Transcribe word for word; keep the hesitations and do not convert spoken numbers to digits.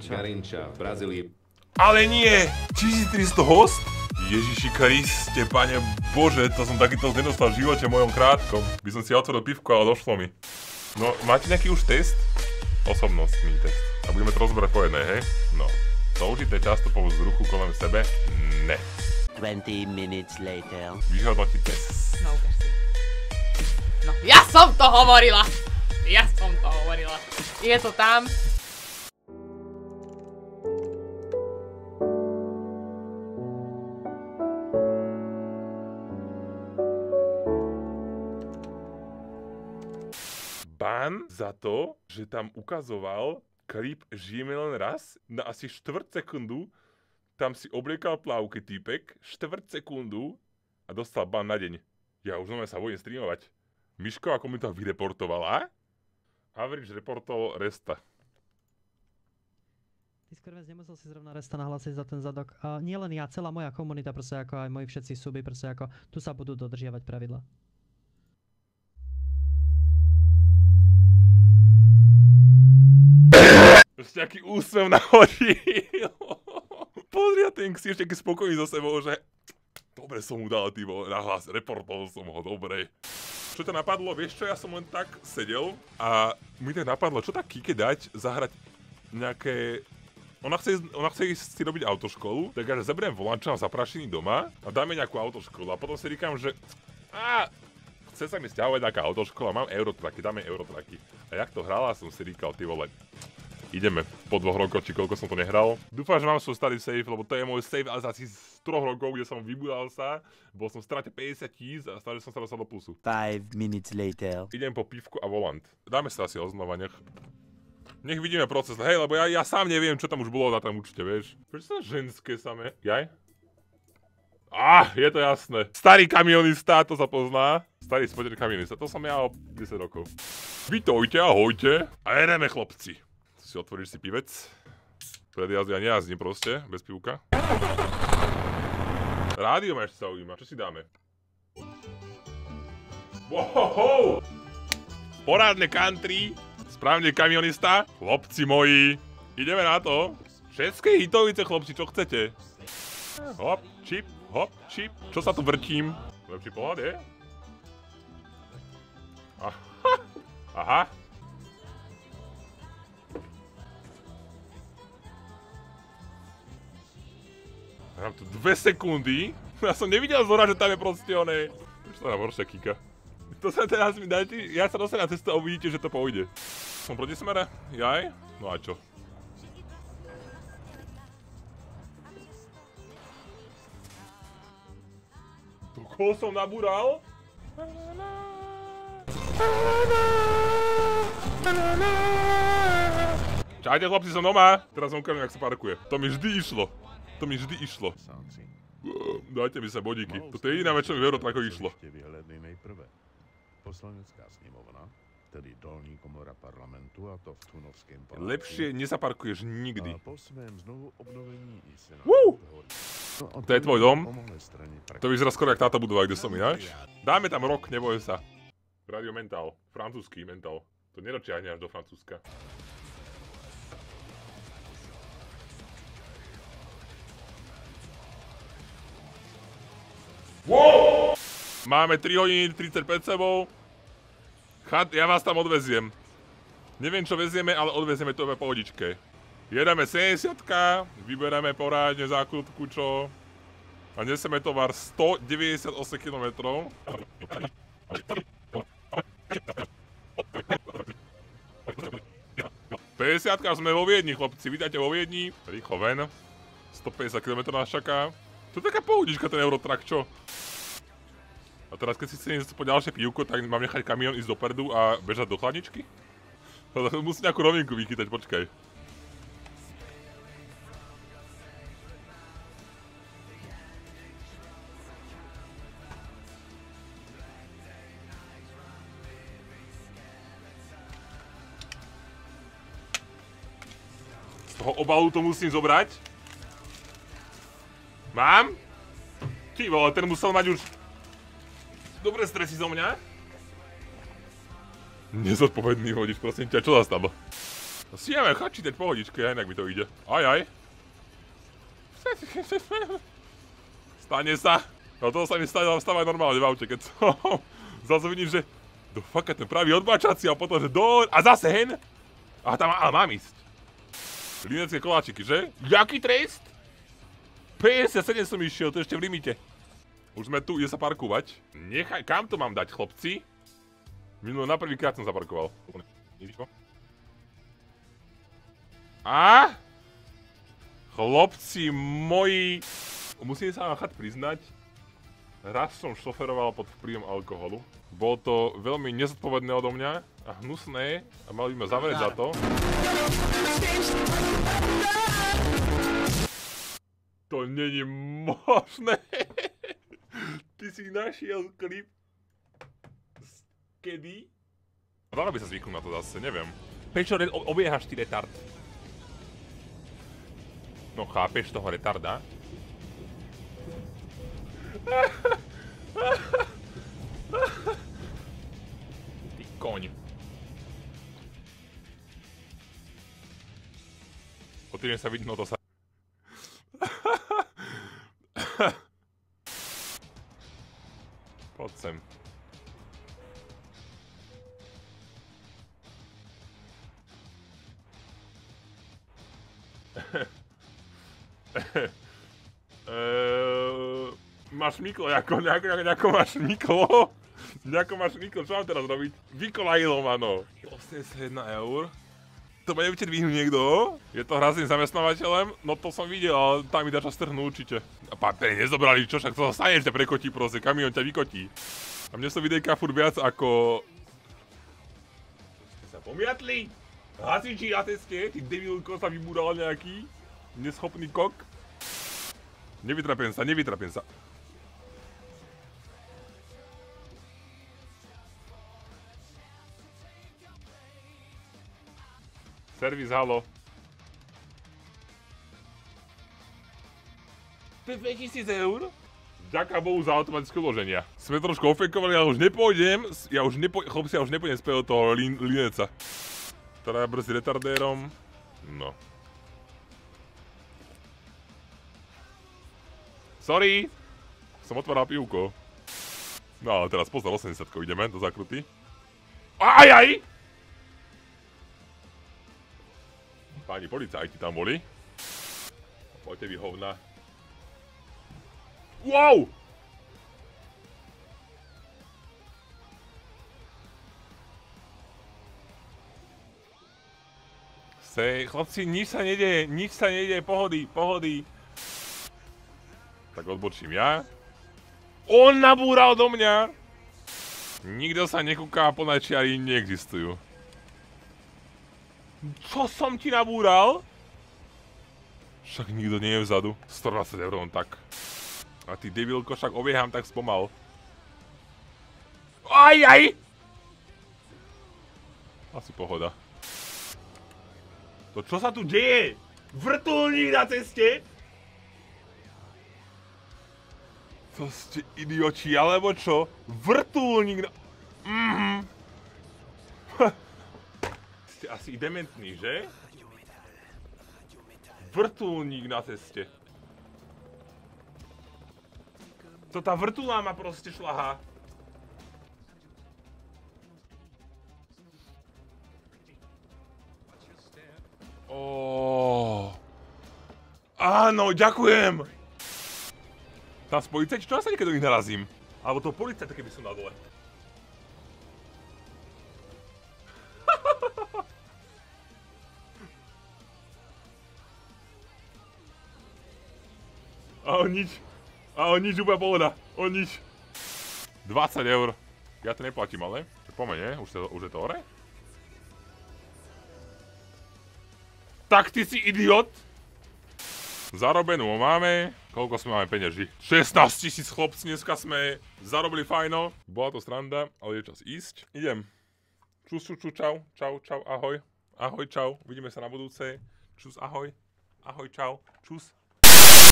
Garinča v Brazílii. Ale nie! tisíctristo host? Ježiši Kriste, pane Bože, to som takýto nedostal v živote mojom krátkom. By som si otvoril pivko, ale došlo mi. No, máte nejaký už test? Osobnostný test. A budeme to rozberať po jednej, hej? No. Zaužité často po vzruchu kolem sebe? Ne. twenty minutes later. Vyhodnotiť test. No, ukáž si. No, ja som to hovorila! Ja som to hovorila. Je to tam. Ban za to, že tam ukazoval klip Žijeme len raz, na asi štvrť sekundu, tam si obliekal plavky týpek, štvrť sekundu a dostal ban na deň. Ja už nové sa bojím streamovať. Miško, ako mi to vyreportovala? Average reportol Resta. Ty skôr vec nemusel si zrovna Resta nahlásiť za ten zadok. Uh, nie len ja, celá moja komunita, proste ako aj moji všetci suby, proste ako tu sa budú dodržiavať pravidla. Ešte aký úsmev nahodil. Pozri, a ten ksíš taký spokojný so sebou, že dobre som mu dal, ty vole, nahlas, reportol som ho, dobre. Čo to napadlo, vieš čo, ja som len tak sedel a mi tak napadlo, čo tak Kike dať, zahrať nejaké... Ona chce, ona chce ísť si robiť autoškolu, tak ja zaberiem volanča, mám zaprašený doma a dáme nejakú autoškolu a potom si říkám, že... Á, chce sa mi stiahovať nejaká autoškola, mám eurotraky, dáme eurotraky. A jak to hrala, som si říkal, ty vole, ideme po dvoch rokoch, či koľko som to nehral. Dúfam, že mám svoj starý save, lebo to je môj save asi z troch rokov, kde som vybudal sa. Bol som v strate päťdesiat tisíc a snažil som sa dostať do plusu. Five minutes later. Idem po pivku a volant. Dáme sa asi oznova, nech... Nech vidíme proces, hej, lebo ja, ja sám neviem, čo tam už bolo na tam určite, vieš. Prečo sa ženské samé? Jaj? Á, je to jasné. Starý kamionista, to sa pozná. Starý spotený kamionista, to som ja o desať rokov. Vítojte, ahojte. A jedeme, chlopci. Si otvoríš si pivec. Pred jazdy ja nejazdím proste, bez pivka. Rádio ma ešte zaujíma, čo si dáme? Wohoho! Porádne country, správne kamionista. Chlopci moji, ideme na to. Všetké hitovice, chlopci, čo chcete? Hop, čip, hop, čip. Čo sa tu vrtím? Lepší pohľad je? Aha, aha. Mám tu dve sekundy. Ja som nevidel zhora, že tam je proste oné. Čo to nám horšia kika. To sa teraz mi dajte, ja sa dostanem na cestu a uvidíte, že to pôjde. Som proti smere? Jaj? No a čo? To koho som nabúral? Čajte chlapci, som doma. Teraz som ukážem, jak sa parkuje. To mi vždy išlo. To mi vždy išlo. Dajte mi sa bodíky. Toto je jediná vec, čo mi v Eurotrakoch išlo. Poslanecká snemovna, tedy dolní komora parlamentu, a to v Tunovském paláci. Lepšie nezaparkuješ nikdy. Po svém znovu obnovení i senátu. To je tvoj dom? To vyzerá skoro jak táto budova, kde som ináč. Dáme tam rok, neboj sa. Radio Mental, francúzsky Mental. To nedočiahne až do Francúzska. Wow! Máme tri hodiny tridsať pred sebou. Chat, ja vás tam odveziem. Neviem, čo vezieme, ale odvezieme to po pohodičke. Jedeme sedemdesiatka, vybereme porádne zákutku, čo... A neseme tovar stodeväťdesiatosem kilometrov. päťdesiatka, sme vo Viedni, chlapci, vítajte vo Viedni. Rýchlo ven. stopäťdesiat kilometrov nás čaká. To je taká pohodička, ten Eurotrak, čo? A teraz, keď si chcem ísť po ďalšie pivko, tak mám nechať kamión ísť dopredu a bežať do chladničky? Musím nejakú rovinku vychytať, počkaj. Z toho obalu to musím zobrať. Mám? Ty vole, ten musel mať už... Dobre stresy zo mňa. Nezodpovedný vodič, prosím ťa, čo zastalo? Si ideme chačítať pohodičke, aj inak mi to ide. Aj, aj. Stane sa. No to sa mi stáva normálne v aute, keď som zase vidím, že do faka ten pravý odbáčací a potom, že do... A zase hen. A tam, ale mám ísť. Linecké koláčiky, že? Jaký trest? päťdesiatsedem som išiel, to ešte v limite. Už sme tu, ide sa parkovať. Nechaj, kam to mám dať, chlopci? Minulé na prvýkrát som zaparkoval. A? Chlopci moji... Musím sa vám chat priznať, raz som šoferoval pod vplyvom alkoholu. Bolo to veľmi nezodpovedné odo mňa a hnusné a mali by ma zavrieť za to. To není možné. Ty si našiel klip. Kedy? Dalo by sa zvyknúť na to zase, neviem. Prečo obiehaš ty retard? No chápeš toho retarda? Ty koň. Potrebujem sa vidno, to sa... Poď sem. Eee, máš myklo, ako, nejako, nejako máš myklo? Nejako máš myklo, čo mám teraz robiť? Vykolajilo ma, no. osemdesiatjeden eur. To ma neviete dvihnúť niekto? Je to hra s tým zamestnávateľem? No to som videl, ale tam mi dá čas trhnú určite. A partneri nezobrali, čo však to sa stane, že ťa prekotí proste, kamión ťa vykotí. A mne sú videjka furt viac ako... Ste sa pomiatli? Hasiči na ceste, ty debilko sa vybúral nejaký neschopný kok. Nevytrapiem sa, nevytrapiem sa. Servis, halo. To je dvetisíc eur? Ďaká Bohu za automatické uloženia. Sme trošku ofekovali, ja už nepôjdem, ja už nepôjdem, chlopci, ja už nepôjdem späť od toho lin, lineca. Teda brzy retardérom. No. Sorry! Som otváral pivko. No ale teraz pozor, osemdesiatko ideme do zakruty. Aj, aj! Páni policajti tam boli. Poďte vy hovna. Wow! Sej, chlapci, nič sa nedeje, nič sa nedeje, pohody, pohody. Tak odbočím ja. On nabúral do mňa! Nikto sa nekúká, plné čiary neexistujú. Čo som ti nabúral? Však nikto nie je vzadu. stodvadsať eur tak. A ty debilko, však obieham tak spomal. Aj, aj! Asi pohoda. To čo sa tu deje? Vrtuľník na ceste? To ste idioti, alebo čo? Vrtuľník na... Mhm. Ste asi dementní, že? Vrtuľník na ceste. To tá vrtuľa ma proste šľahá. Óóóó. Áno, ďakujem! Tam z policajti, čo ja sa niekedy do nich narazím? Alebo toho policajta, keby som na dole. A o nič. A o nič, úplne pohoda. O nič. dvadsať eur. Ja to neplatím, ale. Pomeň, už, už je to hore? Tak ty si idiot! Zarobenú máme. Koľko sme máme peňaží? šestnásť tisíc chlopci, dneska sme zarobili fajno. Bola to sranda, ale je čas ísť. Idem. Čus, čus, čus, čau. Čau, čau, ahoj. Ahoj, čau. Uvidíme sa na budúce. Čus, ahoj. Ahoj, čau. Čus.